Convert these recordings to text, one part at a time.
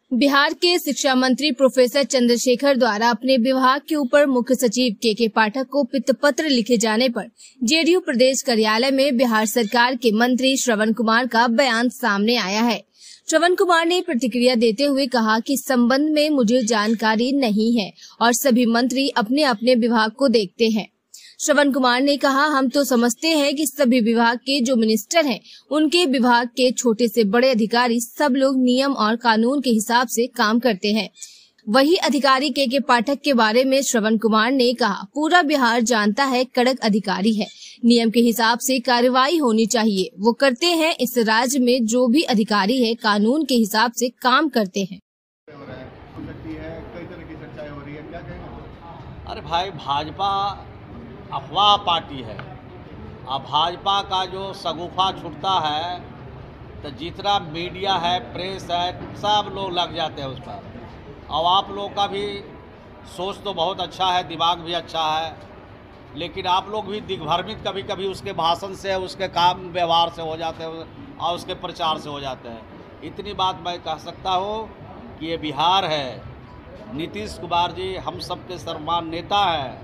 बिहार के शिक्षा मंत्री प्रोफेसर चंद्रशेखर द्वारा अपने विभाग के ऊपर मुख्य सचिव के पाठक को पित्त पत्र लिखे जाने पर जेडीयू प्रदेश कार्यालय में बिहार सरकार के मंत्री श्रवण कुमार का बयान सामने आया है। श्रवण कुमार ने प्रतिक्रिया देते हुए कहा कि इस संबंध में मुझे जानकारी नहीं है और सभी मंत्री अपने अपने विभाग को देखते हैं। श्रवण कुमार ने कहा, हम तो समझते हैं कि सभी विभाग के जो मिनिस्टर हैं, उनके विभाग के छोटे से बड़े अधिकारी सब लोग नियम और कानून के हिसाब से काम करते हैं। वही अधिकारी के पाठक के बारे में श्रवण कुमार ने कहा, पूरा बिहार जानता है कड़क अधिकारी है, नियम के हिसाब से कार्रवाई होनी चाहिए, वो करते हैं। इस राज्य में जो भी अधिकारी है कानून के हिसाब से काम करते हैं। अरे भाई, भाजपा अफवाह पार्टी है। अब भाजपा का जो शगुफा छूटता है तो जितना मीडिया है, प्रेस है, सब लोग लग जाते हैं उस पर। और आप लोग का भी सोच तो बहुत अच्छा है, दिमाग भी अच्छा है, लेकिन आप लोग भी दिग्भ्रमित कभी कभी उसके भाषण से, उसके काम व्यवहार से हो जाते हैं और उसके प्रचार से हो जाते हैं। इतनी बात मैं कह सकता हूँ कि ये बिहार है। नीतीश कुमार जी हम सबके सर्वमान्य नेता हैं।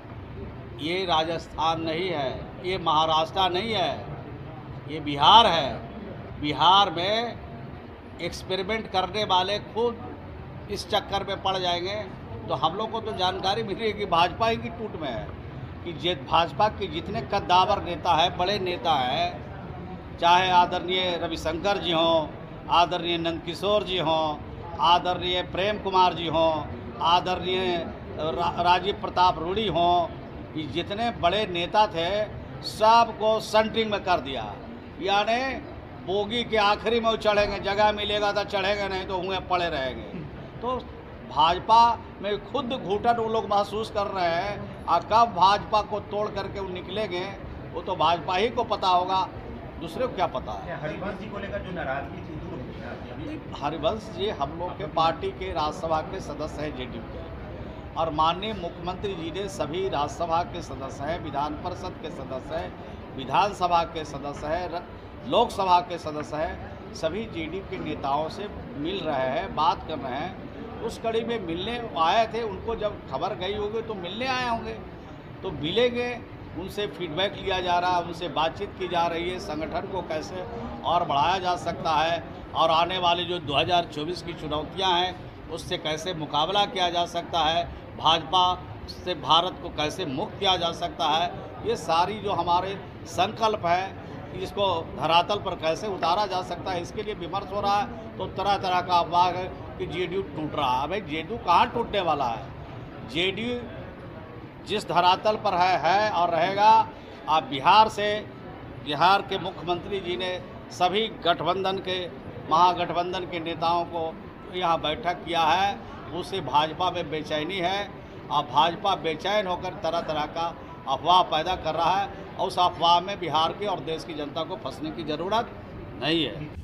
ये राजस्थान नहीं है, ये महाराष्ट्र नहीं है, ये बिहार है। बिहार में एक्सपेरिमेंट करने वाले खुद इस चक्कर में पड़ जाएंगे। तो हम लोग को तो जानकारी मिली है कि भाजपा ही की टूट में है कि भाजपा के जितने कद्दावर नेता है, बड़े नेता हैं, चाहे आदरणीय रविशंकर जी हों, आदरणीय नंदकिशोर जी हों, आदरणीय प्रेम कुमार जी हों, आदरणीय राजीव प्रताप रूडी हों, ये जितने बड़े नेता थे सबको सेंटरिंग में कर दिया। यानी बोगी के आखिरी में चढ़ेंगे, जगह मिलेगा तो चढ़ेंगे, नहीं तो हुए पड़े रहेंगे। तो भाजपा में खुद घुटन वो लोग महसूस कर रहे हैं। और कब भाजपा को तोड़ करके वो निकलेंगे वो तो भाजपा ही को पता होगा, दूसरे को क्या पता है। हरिवंश जी को लेकर जो नाराजगी थी दूर हो गई। हरिवंश जी हम लोग के पार्टी के राज्यसभा के सदस्य हैं, जेडीयू के, और माननीय मुख्यमंत्री जी ने सभी राज्यसभा के सदस्य हैं, विधान परिषद के सदस्य हैं, विधानसभा के सदस्य हैं, लोकसभा के सदस्य हैं, सभी जेडीयू के नेताओं से मिल रहे हैं, बात कर रहे हैं। उस कड़ी में मिलने आए थे, उनको जब खबर गई होगी तो मिलने आए होंगे, तो मिलेंगे, उनसे फीडबैक लिया जा रहा है, उनसे बातचीत की जा रही है, संगठन को कैसे और बढ़ाया जा सकता है और आने वाले जो 2024 की चुनौतियाँ हैं उससे कैसे मुकाबला किया जा सकता है, भाजपा से भारत को कैसे मुक्त किया जा सकता है। ये सारी जो हमारे संकल्प है इसको धरातल पर कैसे उतारा जा सकता है, इसके लिए विमर्श हो रहा है। तो तरह तरह का अफवाह है कि जेडीयू टूट रहा है। भाई, जेडीयू कहाँ टूटने वाला है? जेडीयू जिस धरातल पर है और रहेगा। आप बिहार के मुख्यमंत्री जी ने सभी गठबंधन के, महागठबंधन के नेताओं को यहाँ बैठक किया है, उससे भाजपा में बेचैनी है और भाजपा बेचैन होकर तरह तरह का अफवाह पैदा कर रहा है और उस अफवाह में बिहार के और देश की जनता को फंसने की ज़रूरत नहीं है।